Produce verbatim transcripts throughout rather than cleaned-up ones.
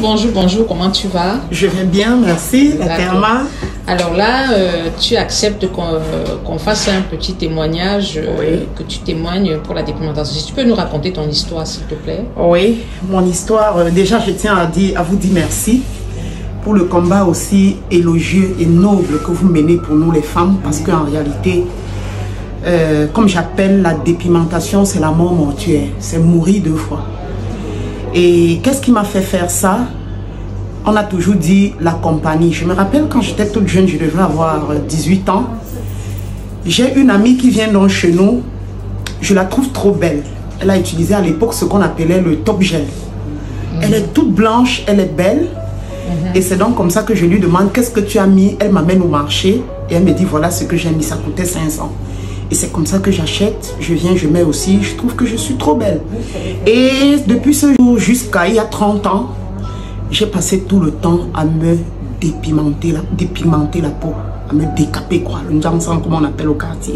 bonjour, bonjour, comment tu vas? Je vais bien, merci, la Therma. Alors là, euh, tu acceptes qu'on euh, qu'on fasse un petit témoignage, euh, oui. que tu témoignes pour la dépigmentation. Si tu peux nous raconter ton histoire, s'il te plaît. Oui, mon histoire, euh, déjà je tiens à, dire, à vous dire merci pour le combat aussi élogieux et noble que vous menez pour nous les femmes, parce qu'en réalité, euh, comme j'appelle la dépigmentation, c'est la mort mortuaire, c'est mourir deux fois. Et qu'est-ce qui m'a fait faire ça? On a toujours dit la compagnie. Je me rappelle quand j'étais toute jeune, je devais avoir dix-huit ans. J'ai une amie qui vient donc chez nous. Je la trouve trop belle. Elle a utilisé à l'époque ce qu'on appelait le top gel. Mmh. Elle est toute blanche, elle est belle. Mmh. Et c'est donc comme ça que je lui demande qu'est-ce que tu as mis. Elle m'amène au marché et elle me dit voilà ce que j'ai mis. Ça coûtait cinq cents. Et c'est comme ça que j'achète, je viens, je mets aussi, je trouve que je suis trop belle. Et depuis ce jour jusqu'à il y a trente ans, j'ai passé tout le temps à me dépigmenter la, dépigmenter la peau, à me décaper quoi, le njamsan comme on appelle au quartier.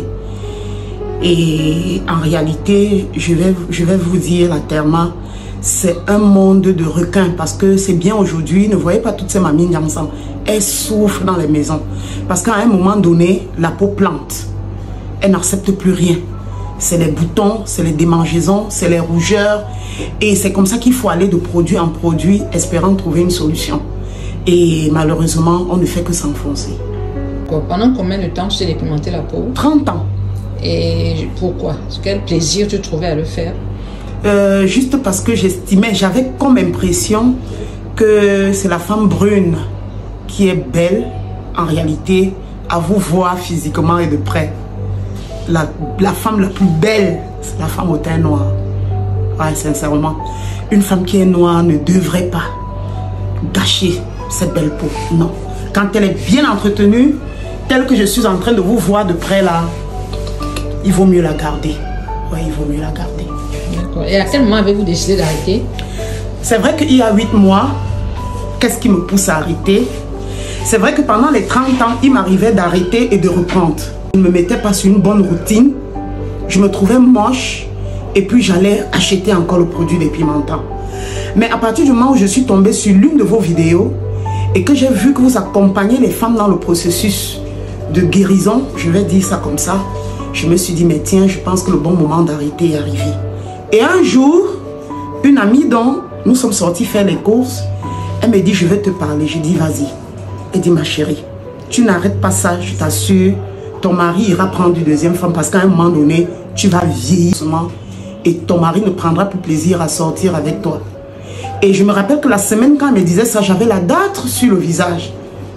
Et en réalité, je vais, je vais vous dire la Therma, c'est un monde de requins parce que c'est bien aujourd'hui, ne voyez pas toutes ces mamies njamsan, elles souffrent dans les maisons. Parce qu'à un moment donné, la peau plante. Elle n'accepte plus rien. C'est les boutons, c'est les démangeaisons, c'est les rougeurs. Et c'est comme ça qu'il faut aller de produit en produit, espérant trouver une solution. Et malheureusement, on ne fait que s'enfoncer. Pendant combien de temps tu t'es dépigmenté la peau? trente ans. Et pourquoi? Quel plaisir tu trouvais à le faire? euh, Juste parce que j'estimais, j'avais comme impression que c'est la femme brune qui est belle, en réalité, à vous voir physiquement et de près. La, la femme la plus belle, c'est la femme au teint noir. Ouais, sincèrement. Une femme qui est noire ne devrait pas gâcher cette belle peau. Non. Quand elle est bien entretenue, telle que je suis en train de vous voir de près là, il vaut mieux la garder. Ouais, il vaut mieux la garder. D'accord. Et à quel moment avez-vous décidé d'arrêter? C'est vrai qu'il y a huit mois, qu'est-ce qui me pousse à arrêter? C'est vrai que pendant les trente ans, il m'arrivait d'arrêter et de reprendre. Je ne me mettais pas sur une bonne routine, je me trouvais moche et puis j'allais acheter encore le produit dépimentant. Mais à partir du moment où je suis tombée sur l'une de vos vidéos et que j'ai vu que vous accompagnez les femmes dans le processus de guérison, je vais dire ça comme ça, je me suis dit mais tiens, je pense que le bon moment d'arrêter est arrivé. Et un jour, une amie dont nous sommes sortis faire les courses, elle me dit je vais te parler. J'ai dit vas-y. Elle dit ma chérie, tu n'arrêtes pas ça, je t'assure. Ton mari ira prendre une deuxième femme parce qu'à un moment donné, tu vas vieillir et ton mari ne prendra plus plaisir à sortir avec toi. Et je me rappelle que la semaine quand elle me disait ça, j'avais la dartre sur le visage.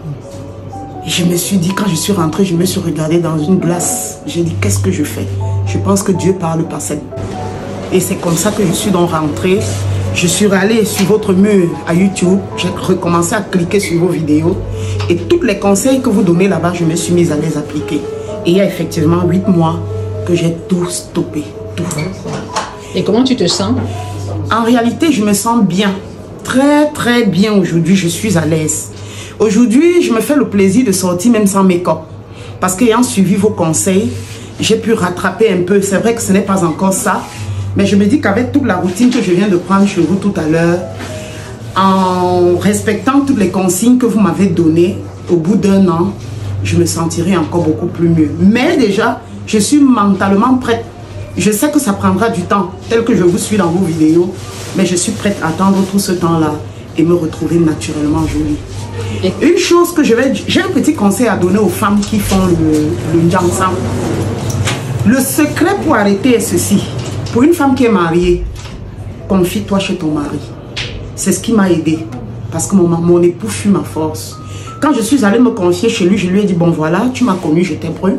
Et je me suis dit, quand je suis rentrée, je me suis regardée dans une glace. J'ai dit, qu'est-ce que je fais? Je pense que Dieu parle par cette... Et c'est comme ça que je suis donc rentrée. Je suis allée sur votre mur à YouTube, j'ai recommencé à cliquer sur vos vidéos et tous les conseils que vous donnez là-bas, je me suis mise à les appliquer. Et il y a effectivement huit mois que j'ai tout stoppé, tout. Et comment tu te sens? En réalité, je me sens bien, très très bien aujourd'hui, je suis à l'aise. Aujourd'hui, je me fais le plaisir de sortir même sans make-up. Parce qu'ayant suivi vos conseils, j'ai pu rattraper un peu. C'est vrai que ce n'est pas encore ça. Mais je me dis qu'avec toute la routine que je viens de prendre chez vous tout à l'heure, en respectant toutes les consignes que vous m'avez données, au bout d'un an, je me sentirai encore beaucoup plus mieux. Mais déjà, je suis mentalement prête. Je sais que ça prendra du temps, tel que je vous suis dans vos vidéos, mais je suis prête à attendre tout ce temps-là et me retrouver naturellement jolie. Et une chose que je vais... J'ai un petit conseil à donner aux femmes qui font le, le njamsan. Le secret pour arrêter est ceci. Pour une femme qui est mariée, confie-toi chez ton mari. C'est ce qui m'a aidé. Parce que mon, mon époux fut ma force. Quand je suis allée me confier chez lui, je lui ai dit, bon voilà, tu m'as connue, j'étais brune.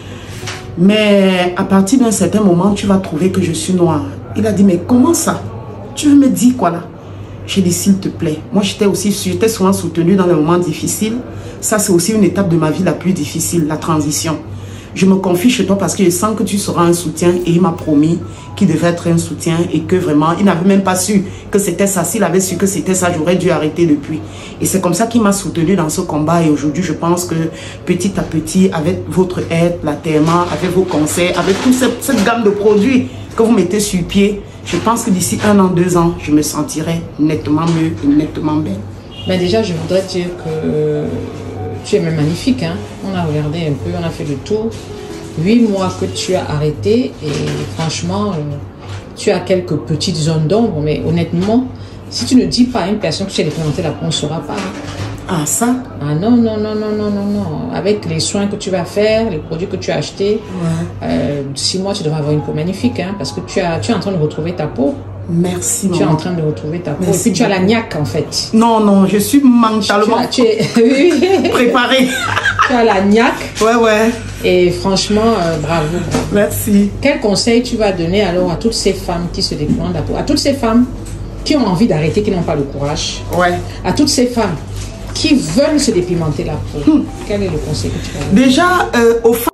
Mais à partir d'un certain moment, tu vas trouver que je suis noire. Il a dit, mais comment ça? Tu veux me dire quoi là? J'ai dit, s'il te plaît. Moi, j'étais aussi, j'étais souvent soutenue dans les moments difficiles. Ça, c'est aussi une étape de ma vie la plus difficile, la transition. Je me confie chez toi parce que je sens que tu seras un soutien et il m'a promis qu'il devait être un soutien et que vraiment, il n'avait même pas su que c'était ça. S'il avait su que c'était ça, j'aurais dû arrêter depuis. Et c'est comme ça qu'il m'a soutenu dans ce combat et aujourd'hui, je pense que petit à petit, avec votre aide, la Therma, avec vos conseils, avec toute cette, cette gamme de produits que vous mettez sur pied, Je pense que d'ici un an, deux ans, je me sentirai nettement mieux et nettement belle. Mais déjà, je voudrais dire que tu es même magnifique. Hein? On a regardé un peu, on a fait le tour. Huit mois que tu as arrêté et franchement, euh, tu as quelques petites zones d'ombre. Mais honnêtement, si tu ne dis pas à une personne que tu as dépigmenté la peau, on ne saura pas. Ah, ça? Ah non, non, non, non, non, non, non. Avec les soins que tu vas faire, les produits que tu as achetés, ouais. euh, six mois, tu devras avoir une peau magnifique. Hein, parce que tu, as, tu es en train de retrouver ta peau. Merci, Tu maman. es en train de retrouver ta peau. Merci. Et puis tu as la niaque en fait. Non, non, je suis mentalement tu as, tu es... préparée. Tu as la niaque. Ouais, ouais. Et franchement, euh, bravo. Merci. Quel conseil tu vas donner alors à toutes ces femmes qui se dépigmentent la peau, à toutes ces femmes qui ont envie d'arrêter, qui n'ont pas le courage, ouais. à toutes ces femmes qui veulent se dépigmenter la peau, hmm. quel est le conseil que tu vas donner? Déjà, euh, aux femmes,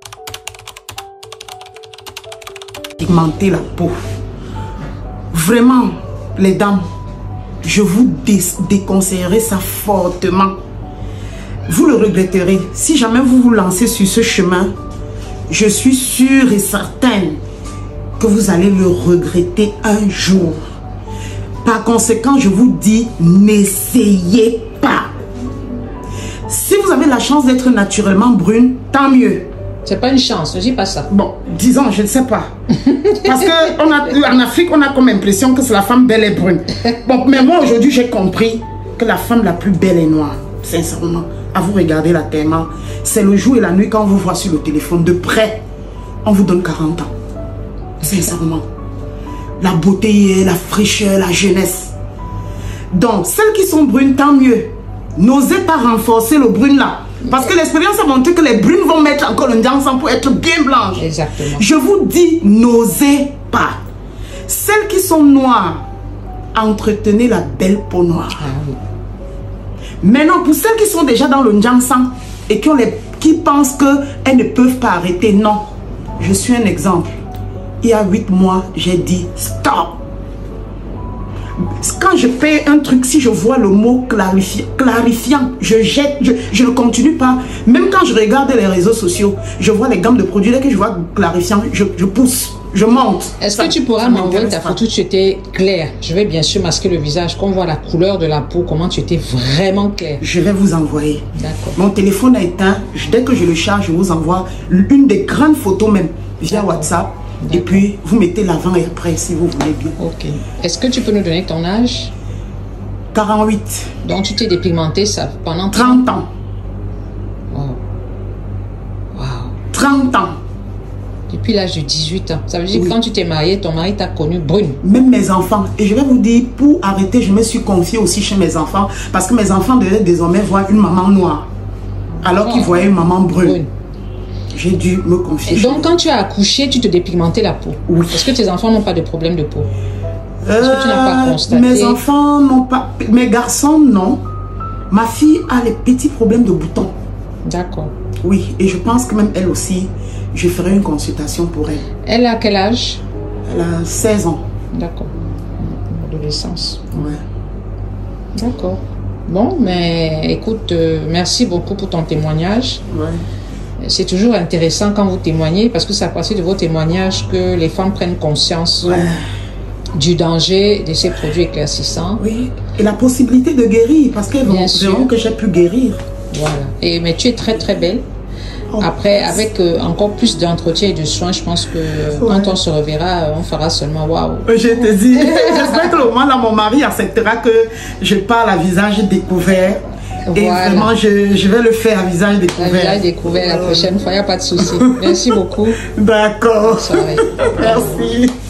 pigmenter la peau. Vraiment, les dames, je vous dé déconseillerais ça fortement. Vous le regretterez. Si jamais vous vous lancez sur ce chemin, je suis sûre et certaine que vous allez le regretter un jour. Par conséquent, je vous dis, n'essayez pas. Si vous avez la chance d'être naturellement brune, tant mieux. C'est pas une chance, ne dis pas ça. Bon, disons, je ne sais pas. Parce qu'en Afrique, on a comme impression que c'est la femme belle et brune. Bon, mais moi, aujourd'hui, j'ai compris que la femme la plus belle est noire. Sincèrement, à vous regarder la tellement. C'est le jour et la nuit quand on vous voit sur le téléphone. De près, on vous donne quarante ans. Sincèrement. La beauté, la fraîcheur, la jeunesse. Donc, celles qui sont brunes, tant mieux. N'osez pas renforcer le brune là. Parce que l'expérience a montré que les brunes vont mettre encore le ensemble pour être bien blanches. Exactement. Je vous dis, n'osez pas. Celles qui sont noires, entretenez la belle peau noire. Ah, oui. Maintenant, pour celles qui sont déjà dans le Njansan et qui, ont les, qui pensent qu'elles ne peuvent pas arrêter, non. Je suis un exemple. Il y a huit mois, j'ai dit stop. Quand je paye un truc, si je vois le mot clarifi clarifiant, je jette, je, je ne continue pas. Même quand je regarde les réseaux sociaux, je vois les gammes de produits, dès que je vois clarifiant, je, je pousse, je monte. Est-ce que tu pourras m'envoyer ta photo? Tu étais claire. Je vais bien sûr masquer le visage, qu'on voit la couleur de la peau, comment tu étais vraiment claire. Je vais vous envoyer. D'accord. Mon téléphone a éteint. Dès que je le charge, je vous envoie une des grandes photos même via WhatsApp. Et puis, vous mettez l'avant et après, si vous voulez bien. Ok. Est-ce que tu peux nous donner ton âge? quarante-huit. Donc, tu t'es dépigmenté ça pendant trente ans. Wow. Wow. trente ans. Depuis l'âge de dix-huit ans. Ça veut dire oui. que quand tu t'es mariée, ton mari t'a connue brune. Même mes enfants. Et je vais vous dire, pour arrêter, je me suis confiée aussi chez mes enfants. Parce que mes enfants devaient désormais voir une maman noire. Alors oh. qu'ils voyaient une maman brune. brune. J'ai dû me confier. Et donc, quand tu as accouché, tu te dépigmentais la peau. Oui. Est-ce que tes enfants n'ont pas de problème de peau? euh, Est-ce que tu n'as pas constaté? Mes enfants n'ont pas... Mes garçons, non. Ma fille a les petits problèmes de boutons. D'accord. Oui, et je pense que même elle aussi, je ferai une consultation pour elle. Elle a quel âge? Elle a seize ans. D'accord. Adolescence. Ouais. D'accord. Bon, mais écoute, euh, merci beaucoup pour ton témoignage. Ouais. C'est toujours intéressant quand vous témoignez parce que c'est à partir de vos témoignages que les femmes prennent conscience ouais. du danger de ces produits éclaircissants. Oui, et la possibilité de guérir parce qu'elles verront que j'ai pu guérir. Voilà. Et, mais tu es très très belle. Oh, Après, merci. avec euh, encore plus d'entretien et de soins, je pense que ouais. quand on se reverra, on fera seulement waouh. Je te dis, j'espère que au moins là, mon mari acceptera que je parle à visage découvert. Et voilà. vraiment, je, je vais le faire à visage découvert. À visage découvert la prochaine fois, il n'y a pas de souci. Merci beaucoup. D'accord. Merci.